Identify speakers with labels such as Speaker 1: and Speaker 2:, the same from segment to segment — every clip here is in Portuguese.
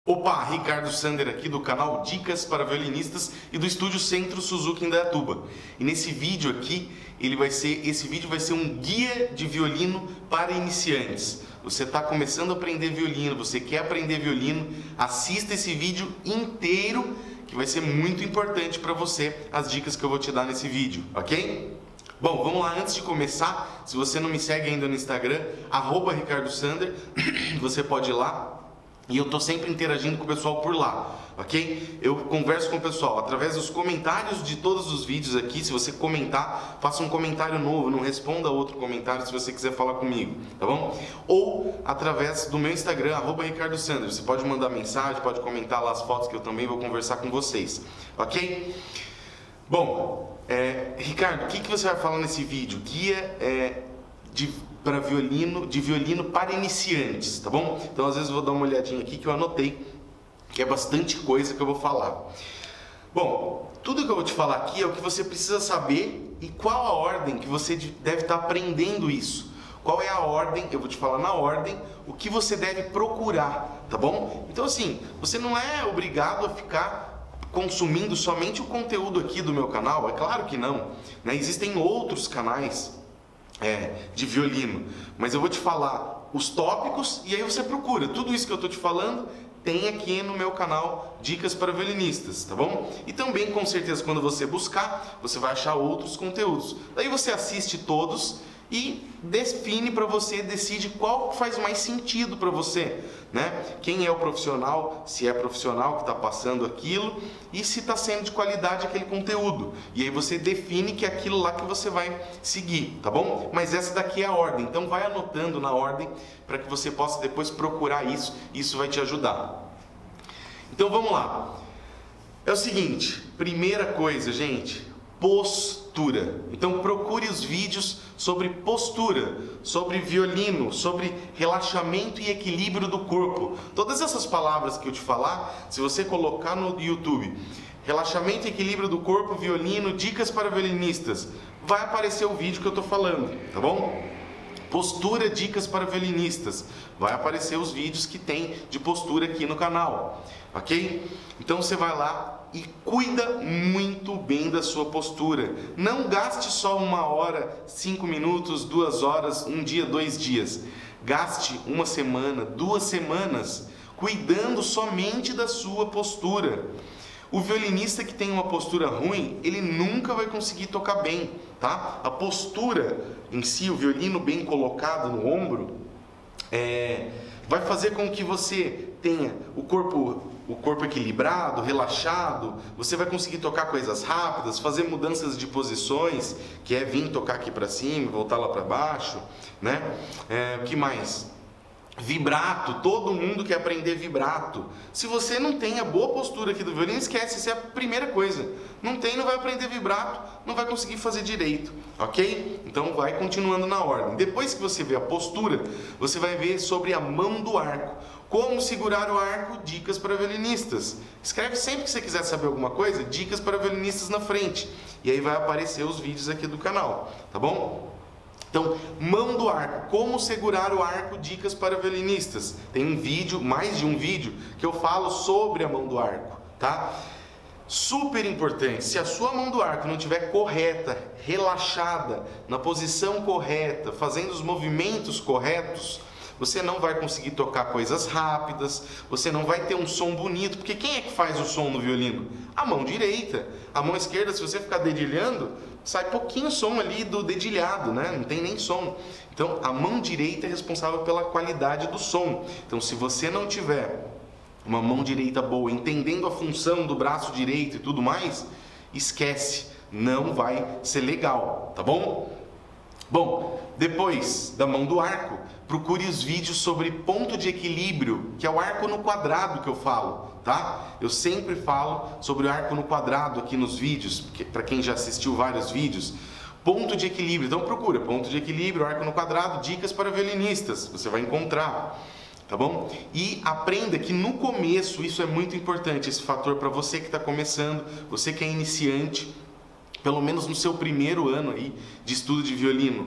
Speaker 1: Opa, Ricardo Sander aqui do canal Dicas para Violinistas e do Estúdio Centro Suzuki em Indaiatuba. E nesse vídeo aqui, esse vídeo vai ser um guia de violino para iniciantes. Você está começando a aprender violino, você quer aprender violino, assista esse vídeo inteiro que vai ser muito importante para você as dicas que eu vou te dar nesse vídeo, ok? Bom, vamos lá, antes de começar, se você não me segue ainda no Instagram, @RicardoSander, você pode ir lá. E eu tô sempre interagindo com o pessoal por lá, ok? Eu converso com o pessoal através dos comentários de todos os vídeos aqui. Se você comentar, faça um comentário novo, não responda outro comentário se você quiser falar comigo, tá bom? Ou através do meu Instagram, @RicardoSander. Você pode mandar mensagem, pode comentar lá as fotos que eu também vou conversar com vocês, ok? Bom, Ricardo, o que você vai falar nesse vídeo? Guia de violino para iniciantes, tá bom? Então às vezes eu vou dar uma olhadinha aqui que eu anotei, que é bastante coisa que eu vou falar. Bom, tudo que eu vou te falar aqui é o que você precisa saber e qual a ordem que você deve estar aprendendo isso. Qual é a ordem, eu vou te falar na ordem, o que você deve procurar, tá bom? Então assim, você não é obrigado a ficar consumindo somente o conteúdo aqui do meu canal, é claro que não, né? Existem outros canais de violino, mas eu vou te falar os tópicos e aí você procura. Tudo isso que eu estou te falando tem aqui no meu canal Dicas para Violinistas, tá bom? E também, com certeza, quando você buscar, você vai achar outros conteúdos. Daí você assiste todos e define para você, decide qual faz mais sentido para você, né? Quem é o profissional, se é profissional que está passando aquilo e se está sendo de qualidade aquele conteúdo. E aí você define que é aquilo lá que você vai seguir, tá bom? Mas essa daqui é a ordem, então vai anotando na ordem para que você possa depois procurar isso vai te ajudar. Então vamos lá. É o seguinte, primeira coisa, gente, postura. Então procure os vídeos sobre postura, sobre violino, sobre relaxamento e equilíbrio do corpo. Todas essas palavras que eu te falar, se você colocar no YouTube, relaxamento e equilíbrio do corpo, violino, dicas para violinistas, vai aparecer o vídeo que eu estou falando, tá bom? Postura, dicas para violinistas, vai aparecer os vídeos que tem de postura aqui no canal, ok? Então você vai lá e cuida muito bem da sua postura. Não gaste só 1 hora, 5 minutos, 2 horas, 1 dia, 2 dias. Gaste 1 semana, 2 semanas cuidando somente da sua postura. O violinista que tem uma postura ruim, ele nunca vai conseguir tocar bem, tá? A postura em si, o violino bem colocado no ombro, vai fazer com que você tenha o corpo equilibrado, relaxado, você vai conseguir tocar coisas rápidas, fazer mudanças de posições, que é vir tocar aqui para cima, voltar lá para baixo, né? O que mais? Vibrato, todo mundo quer aprender vibrato. Se você não tem a boa postura aqui do violino, esquece, isso é a primeira coisa. Não tem, não vai aprender vibrato, não vai conseguir fazer direito, ok? Então vai continuando na ordem. Depois que você vê a postura, você vai ver sobre a mão do arco. Como segurar o arco, dicas para violinistas. Escreve sempre que você quiser saber alguma coisa, dicas para violinistas na frente. E aí vai aparecer os vídeos aqui do canal, tá bom? Então, mão do arco, como segurar o arco, dicas para violinistas. Tem um vídeo, mais de um vídeo, que eu falo sobre a mão do arco, tá? Super importante, se a sua mão do arco não estiver correta, relaxada, na posição correta, fazendo os movimentos corretos, você não vai conseguir tocar coisas rápidas, você não vai ter um som bonito, porque quem é que faz o som no violino? A mão direita. A mão esquerda, se você ficar dedilhando, sai pouquinho som ali do dedilhado, né? Não tem nem som. Então, a mão direita é responsável pela qualidade do som. Então, se você não tiver uma mão direita boa, entendendo a função do braço direito e tudo mais, esquece, não vai ser legal, tá bom? Bom, depois da mão do arco, procure os vídeos sobre ponto de equilíbrio, que é o arco no quadrado que eu falo, tá? Eu sempre falo sobre o arco no quadrado aqui nos vídeos, para quem já assistiu vários vídeos. Ponto de equilíbrio, então procura ponto de equilíbrio, arco no quadrado, dicas para violinistas, você vai encontrar, tá bom? E aprenda que no começo, isso é muito importante, esse fator para você que está começando, você que é iniciante, pelo menos no seu primeiro ano aí de estudo de violino,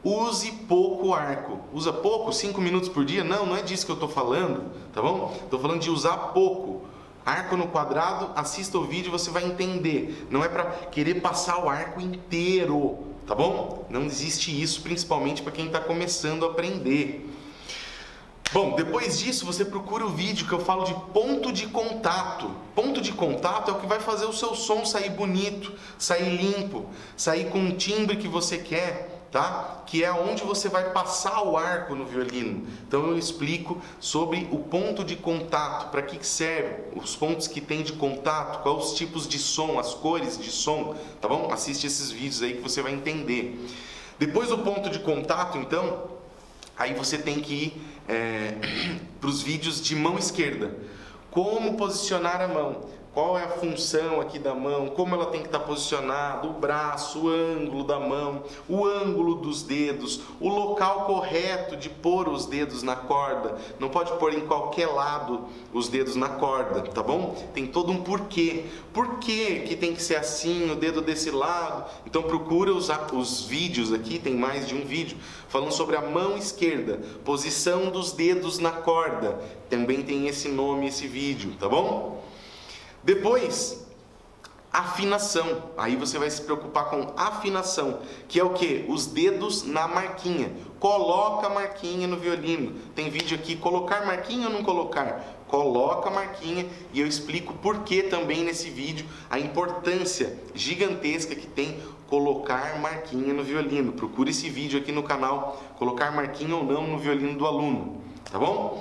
Speaker 1: use pouco arco. Usa pouco? 5 minutos por dia? Não, não é disso que eu estou falando, tá bom? Estou falando de usar pouco. Arco no quadrado, assista o vídeo e você vai entender. Não é para querer passar o arco inteiro, tá bom? Não existe isso, principalmente para quem está começando a aprender. Bom, depois disso você procura o vídeo que eu falo de ponto de contato. Ponto de contato é o que vai fazer o seu som sair bonito, sair limpo, sair com o timbre que você quer, tá? Que é onde você vai passar o arco no violino. Então eu explico sobre o ponto de contato, para que serve, os pontos que tem de contato, quais os tipos de som, as cores de som, tá bom? Assiste esses vídeos aí que você vai entender. Depois do ponto de contato, então, aí você tem que ir para os vídeos de mão esquerda. Como posicionar a mão, qual é a função aqui da mão, como ela tem que estar posicionada, o braço, o ângulo da mão, o ângulo dos dedos, o local correto de pôr os dedos na corda. Não pode pôr em qualquer lado os dedos na corda, tá bom? Tem todo um porquê. Por que tem que ser assim, o dedo desse lado? Então procura os vídeos aqui, tem mais de um vídeo, falando sobre a mão esquerda, posição dos dedos na corda. Também tem esse nome, esse vídeo, tá bom? Depois, afinação. Aí você vai se preocupar com afinação, que é o que? Os dedos na marquinha. Coloca a marquinha no violino. Tem vídeo aqui, colocar marquinha ou não colocar? Coloca a marquinha e eu explico por que também nesse vídeo a importância gigantesca que tem colocar marquinha no violino. Procure esse vídeo aqui no canal, colocar marquinha ou não no violino do aluno, tá bom?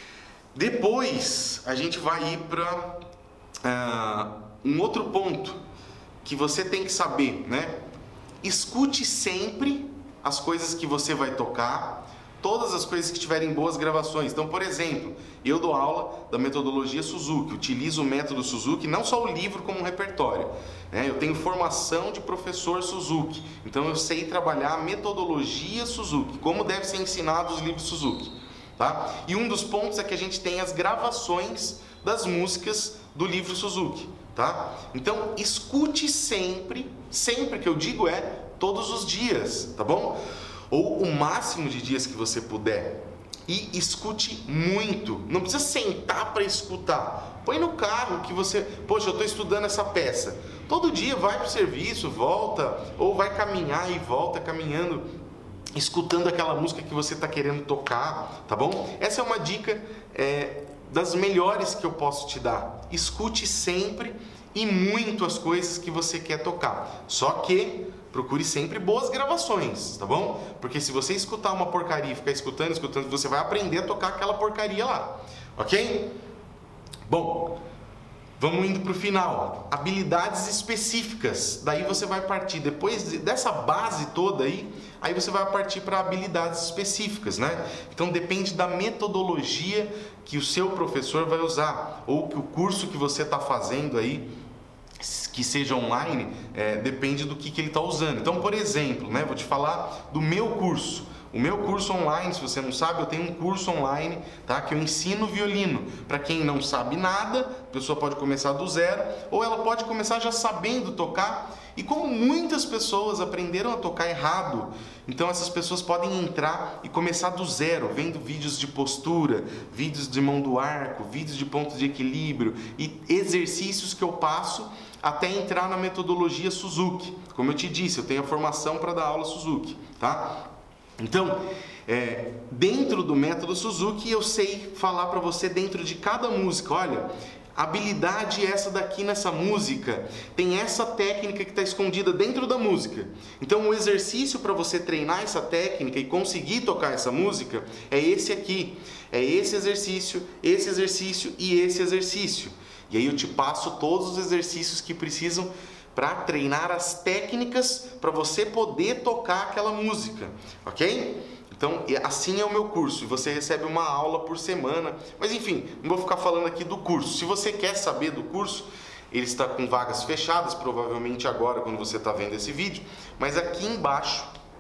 Speaker 1: Depois a gente vai ir para um outro ponto que você tem que saber, né? Escute sempre as coisas que você vai tocar, todas as coisas que tiverem boas gravações. Então, por exemplo, eu dou aula da metodologia Suzuki, utilizo o método Suzuki, não só o livro como um repertório, né? Eu tenho formação de professor Suzuki, então eu sei trabalhar a metodologia Suzuki, como deve ser ensinado os livros Suzuki, tá? E um dos pontos é que a gente tem as gravações das músicas do livro Suzuki, tá? Então, escute sempre, sempre que eu digo é todos os dias, tá bom? Ou o máximo de dias que você puder. E escute muito, não precisa sentar para escutar. Põe no carro que você, poxa, eu estou estudando essa peça. Todo dia vai para o serviço, volta, ou vai caminhar e volta caminhando, escutando aquela música que você está querendo tocar, tá bom? Essa é uma dica das melhores que eu posso te dar. Escute sempre e muito as coisas que você quer tocar. Só que procure sempre boas gravações, tá bom? Porque se você escutar uma porcaria e ficar escutando, você vai aprender a tocar aquela porcaria lá, ok? Bom, vamos indo para o final. Habilidades específicas. Daí você vai partir, depois dessa base toda aí você vai partir para habilidades específicas, né? Então depende da metodologia que o seu professor vai usar, ou que o curso que você está fazendo aí, que seja online, depende do que ele está usando. Então, por exemplo, né, vou te falar do meu curso. O meu curso online, se você não sabe, eu tenho um curso online, tá, que eu ensino violino. Para quem não sabe nada, a pessoa pode começar do zero, ou ela pode começar já sabendo tocar. E como muitas pessoas aprenderam a tocar errado, então essas pessoas podem entrar e começar do zero, vendo vídeos de postura, vídeos de mão do arco, vídeos de pontos de equilíbrio e exercícios que eu passo até entrar na metodologia Suzuki. Como eu te disse, eu tenho a formação para dar aula Suzuki, tá? Então, dentro do método Suzuki, eu sei falar para você dentro de cada música, olha, habilidade essa daqui nessa música, tem essa técnica que está escondida dentro da música. Então o exercício para você treinar essa técnica e conseguir tocar essa música é esse aqui, é esse exercício e esse exercício. E aí eu te passo todos os exercícios que precisam para treinar as técnicas para você poder tocar aquela música, ok? Então, assim é o meu curso, e você recebe uma aula por semana. Mas enfim, não vou ficar falando aqui do curso. Se você quer saber do curso, ele está com vagas fechadas, provavelmente agora, quando você está vendo esse vídeo. Mas aqui embaixo,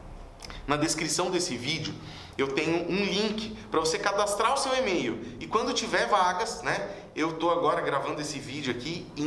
Speaker 1: na descrição desse vídeo, eu tenho um link para você cadastrar o seu e-mail. E quando tiver vagas, né? Eu estou agora gravando esse vídeo aqui em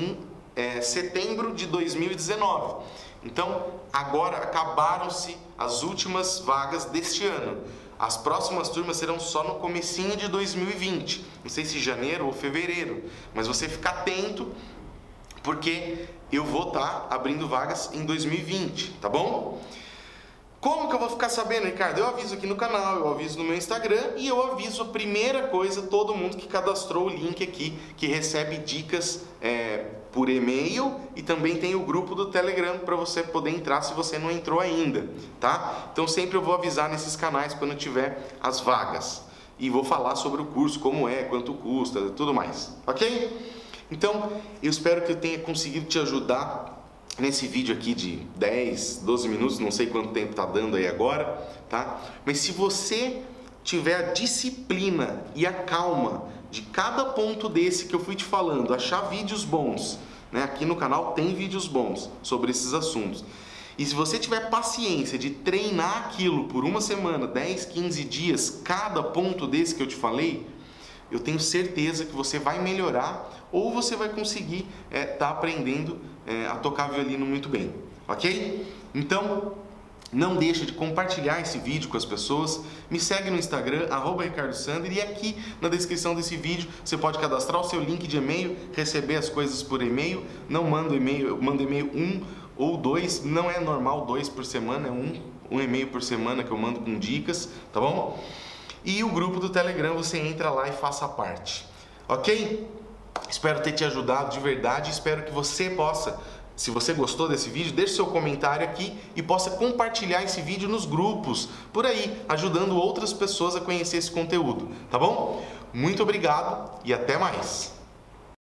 Speaker 1: setembro de 2019. Então, agora acabaram-se as últimas vagas deste ano. As próximas turmas serão só no comecinho de 2020. Não sei se janeiro ou fevereiro, mas você fica atento, porque eu vou estar abrindo vagas em 2020, tá bom? Como que eu vou ficar sabendo, Ricardo? Eu aviso aqui no canal, eu aviso no meu Instagram e eu aviso a primeira coisa, todo mundo que cadastrou o link aqui, que recebe dicas por e-mail, e também tem o grupo do Telegram para você poder entrar se você não entrou ainda, tá? Então sempre eu vou avisar nesses canais quando tiver as vagas. E vou falar sobre o curso, como é, quanto custa, tudo mais, ok? Então, eu espero que eu tenha conseguido te ajudar nesse vídeo aqui de 10, 12 minutos, não sei quanto tempo tá dando aí agora, tá? Mas se você tiver a disciplina e a calma de cada ponto desse que eu fui te falando, achar vídeos bons, né? Aqui no canal tem vídeos bons sobre esses assuntos. E se você tiver paciência de treinar aquilo por uma semana, 10, 15 dias, cada ponto desse que eu te falei, eu tenho certeza que você vai melhorar ou você vai conseguir tá aprendendo a tocar violino muito bem, ok? Então, não deixa de compartilhar esse vídeo com as pessoas, me segue no Instagram, @RicardoSander, e aqui na descrição desse vídeo você pode cadastrar o seu link de e-mail, receber as coisas por e-mail. Não mando e-mail, eu mando e-mail 1 ou 2, não é normal 2 por semana, é um e-mail por semana que eu mando com dicas, tá bom? E o grupo do Telegram, você entra lá e faça parte, ok? Espero ter te ajudado de verdade, espero que você possa, se você gostou desse vídeo, deixe seu comentário aqui e possa compartilhar esse vídeo nos grupos, por aí, ajudando outras pessoas a conhecer esse conteúdo, tá bom? Muito obrigado e até mais!